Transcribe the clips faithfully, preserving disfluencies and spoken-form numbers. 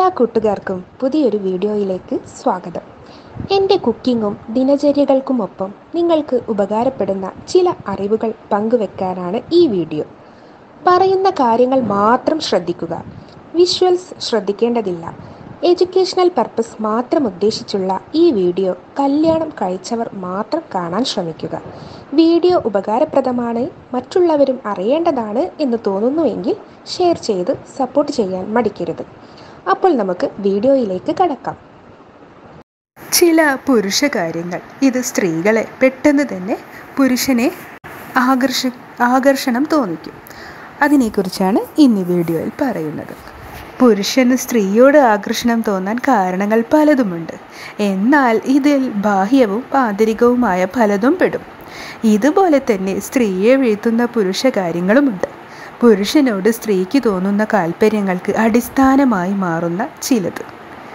എല്ലാ കൂട്ടുകാർക്കും പുതിയൊരു വീഡിയോയിലേക്ക് സ്വാഗതം. എൻ്റെ കുക്കിങ്ങും ദിനചര്യകൾക്കുമൊപ്പം നിങ്ങൾക്ക് ഉപകാരപ്പെടുന്ന ചില അറിവുകൾ പങ്കുവെക്കാനാണ് ഈ വീഡിയോ. പറയുന്ന കാര്യങ്ങൾ മാത്രം ശ്രദ്ധിക്കുക. വിഷ്വൽസ് ശ്രദ്ധിക്കേണ്ടതില്ല. എഡ്യൂക്കേഷണൽ പർപ്പസ് മാത്രം ഉദ്ദേശിച്ചുള്ള ഈ വീഡിയോ കല്യാണം കഴിച്ചവർ മാത്രം കാണാൻ ശ്രമിക്കുക. വീഡിയോ ഉപകാരപ്രദമാണ്, മറ്റുള്ളവരും അറിയേണ്ടതാണ് എന്ന് തോന്നുന്നുവെങ്കിൽ ഷെയർ ചെയ്ത് സപ്പോർട്ട് ചെയ്യാൻ മടിക്കരുത്. അപ്പോൾ നമുക്ക് വീഡിയോയിലേക്ക് കടക്കാം. ചില പുരുഷ കാര്യങ്ങൾ ഇത് സ്ത്രീകളെ പെട്ടെന്ന് തന്നെ പുരുഷനെ ആകർഷ ആകർഷണം തോന്നിക്കും. അതിനെക്കുറിച്ചാണ് ഇന്ന് വീഡിയോയിൽ പറയുന്നത്. പുരുഷന് സ്ത്രീയോട് ആകർഷണം തോന്നാൻ കാരണങ്ങൾ പലതുമുണ്ട്. എന്നാൽ ഇതിൽ ബാഹ്യവും ആന്തരികവുമായ പലതും പെടും. ഇതുപോലെ തന്നെ സ്ത്രീയെ വീഴ്ത്തുന്ന പുരുഷ കാര്യങ്ങളുമുണ്ട്. പുരുഷനോട് സ്ത്രീക്ക് തോന്നുന്ന താൽപ്പര്യങ്ങൾക്ക് അടിസ്ഥാനമായി മാറുന്ന ചിലത്.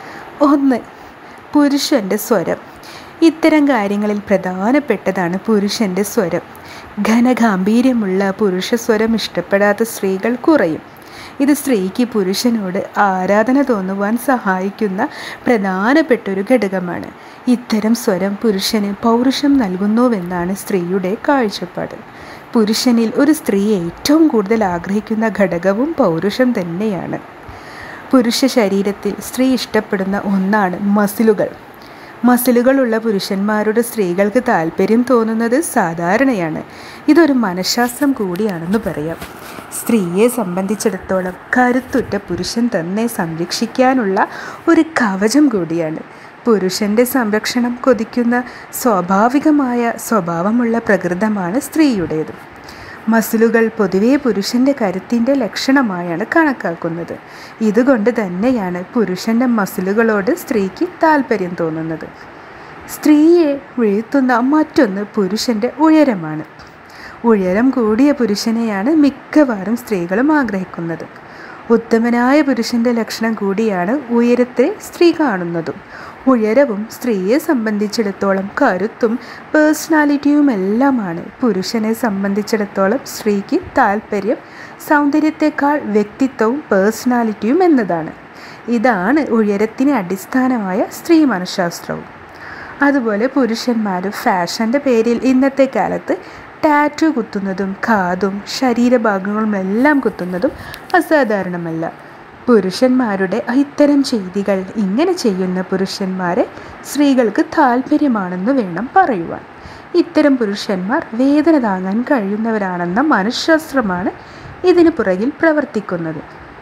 ഒന്ന്, പുരുഷൻ്റെ സ്വരം. ഇത്തരം കാര്യങ്ങളിൽ പ്രധാനപ്പെട്ടതാണ് പുരുഷൻ്റെ സ്വരം. ഘനഗാംഭീര്യമുള്ള പുരുഷ സ്വരം ഇഷ്ടപ്പെടാത്ത സ്ത്രീകൾ കുറയും. ഇത് സ്ത്രീക്ക് പുരുഷനോട് ആരാധന തോന്നുവാൻ സഹായിക്കുന്ന പ്രധാനപ്പെട്ടൊരു ഘടകമാണ്. ഇത്തരം സ്വരം പുരുഷന് പൗരുഷം നൽകുന്നുവെന്നാണ് സ്ത്രീയുടെ കാഴ്ചപ്പാട്. പുരുഷനിൽ ഒരു സ്ത്രീ ഏറ്റവും കൂടുതൽ ആഗ്രഹിക്കുന്ന ഘടകവും പൗരുഷം തന്നെയാണ്. പുരുഷ ശരീരത്തിൽ സ്ത്രീ ഇഷ്ടപ്പെടുന്ന ഒന്നാണ് മസിലുകൾ. മസിലുകളുള്ള പുരുഷന്മാരുടെ സ്ത്രീകൾക്ക് താല്പര്യം തോന്നുന്നത് സാധാരണയാണ്. ഇതൊരു മനഃശാസ്ത്രം കൂടിയാണെന്ന് പറയാം. സ്ത്രീയെ സംബന്ധിച്ചിടത്തോളം കരുത്തുറ്റ പുരുഷൻ തന്നെ സംരക്ഷിക്കാനുള്ള ഒരു കവചം കൂടിയാണ്. പുരുഷൻ്റെ സംരക്ഷണം കൊതിക്കുന്ന സ്വാഭാവികമായ സ്വഭാവമുള്ള പ്രകൃതമാണ് സ്ത്രീയുടേത്. മസിലുകൾ പൊതുവെ പുരുഷൻ്റെ കരുത്തിൻ്റെ ലക്ഷണമായാണ് കണക്കാക്കുന്നത്. ഇതുകൊണ്ട് തന്നെയാണ് പുരുഷൻ്റെ മസിലുകളോട് സ്ത്രീക്ക് താല്പര്യം തോന്നുന്നത്. സ്ത്രീയെ വീഴ്ത്തുന്ന മറ്റൊന്ന് പുരുഷൻ്റെ ഉയരമാണ്. ഉയരം കൂടിയ പുരുഷനെയാണ് മിക്കവാറും സ്ത്രീകളും ആഗ്രഹിക്കുന്നത്. ഉത്തമനായ പുരുഷൻ്റെ ലക്ഷണം കൂടിയാണ് ഉയരത്തെ സ്ത്രീ കാണുന്നതും. ഉയരവും സ്ത്രീയെ സംബന്ധിച്ചിടത്തോളം കരുത്തും പേഴ്സണാലിറ്റിയുമെല്ലാമാണ്. പുരുഷനെ സംബന്ധിച്ചിടത്തോളം സ്ത്രീക്ക് താല്പര്യം സൗന്ദര്യത്തെക്കാൾ വ്യക്തിത്വവും പേഴ്സണാലിറ്റിയും എന്നതാണ്. ഇതാണ് ഉയരത്തിന് അടിസ്ഥാനമായ സ്ത്രീ മനഃശാസ്ത്രവും. അതുപോലെ പുരുഷന്മാർ ഫാഷൻ്റെ പേരിൽ ഇന്നത്തെ കാലത്ത് ടാറ്റു കുത്തുന്നതും കാതും ശരീരഭാഗങ്ങളുമെല്ലാം കുത്തുന്നതും അസാധാരണമല്ല. പുരുഷന്മാരുടെ ഇത്തരം ചെയ്തികൾ ഇങ്ങനെ ചെയ്യുന്ന പുരുഷന്മാരെ സ്ത്രീകൾക്ക് താല്പര്യമാണെന്ന് വേണം പറയുവാൻ. ഇത്തരം പുരുഷന്മാർ വേദന താങ്ങാൻ കഴിയുന്നവരാണെന്ന മനഃശാസ്ത്രമാണ് ഇതിന് പുറകിൽ പ്രവർത്തിക്കുന്നത്.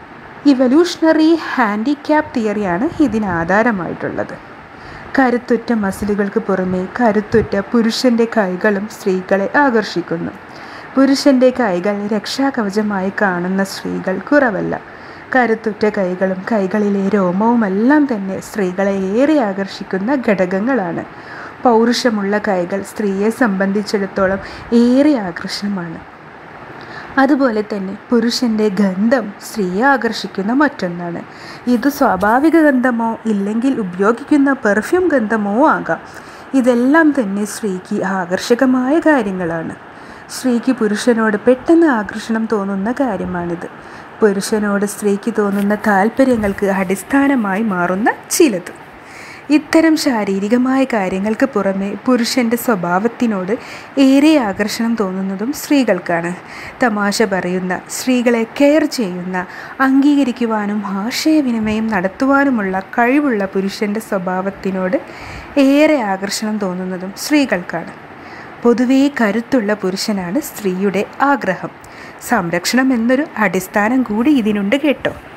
ഇവല്യൂഷണറി ഹാൻഡിക്യാപ്പ് തിയറിയാണ് ഇതിന് ആധാരമായിട്ടുള്ളത്. കരുത്തുറ്റ മസിലുകൾക്ക് പുറമെ കരുത്തുറ്റ പുരുഷൻ്റെ കൈകളും സ്ത്രീകളെ ആകർഷിക്കുന്നു. പുരുഷൻ്റെ കൈകൾ രക്ഷാകവചമായി കാണുന്ന സ്ത്രീകൾ കുറവല്ല. കരുത്തുറ്റ കൈകളും കൈകളിലെ രോമവുമെല്ലാം തന്നെ സ്ത്രീകളെ ഏറെ ആകർഷിക്കുന്ന ഘടകങ്ങളാണ്. പൗരുഷമുള്ള കൈകൾ സ്ത്രീയെ സംബന്ധിച്ചിടത്തോളം ഏറെ ആകർഷണമാണ്. അതുപോലെ തന്നെ പുരുഷൻ്റെ ഗന്ധം സ്ത്രീയെ ആകർഷിക്കുന്ന മറ്റൊന്നാണ്. ഇത് സ്വാഭാവിക ഗന്ധമോ ഇല്ലെങ്കിൽ ഉപയോഗിക്കുന്ന പെർഫ്യൂം ഗന്ധമോ ആകാം. ഇതെല്ലാം തന്നെ സ്ത്രീക്ക് ആകർഷകമായ കാര്യങ്ങളാണ്. സ്ത്രീക്ക് പുരുഷനോട് പെട്ടെന്ന് ആകർഷണം തോന്നുന്ന കാര്യമാണിത്. പുരുഷനോട് സ്ത്രീക്ക് തോന്നുന്ന താല്പര്യങ്ങൾക്ക് അടിസ്ഥാനമായി മാറുന്ന ചിലത്. ഇത്തരം ശാരീരികമായ കാര്യങ്ങൾക്ക് പുറമെ പുരുഷൻ്റെ സ്വഭാവത്തിനോട് ഏറെ ആകർഷണം തോന്നുന്നതും സ്ത്രീകൾക്കാണ്. തമാശ പറയുന്ന, സ്ത്രീകളെ കെയർ ചെയ്യുന്ന, അംഗീകരിക്കുവാനും ആശയവിനിമയം നടത്തുവാനുമുള്ള കഴിവുള്ള പുരുഷൻ്റെ സ്വഭാവത്തിനോട് ഏറെ ആകർഷണം തോന്നുന്നതും സ്ത്രീകൾക്കാണ്. പൊതുവേ കരുത്തുള്ള പുരുഷനാണ് സ്ത്രീയുടെ ആഗ്രഹം. സംരക്ഷണം എന്നൊരു അടിസ്ഥാനം കൂടി ഇതിനുണ്ട് കേട്ടോ.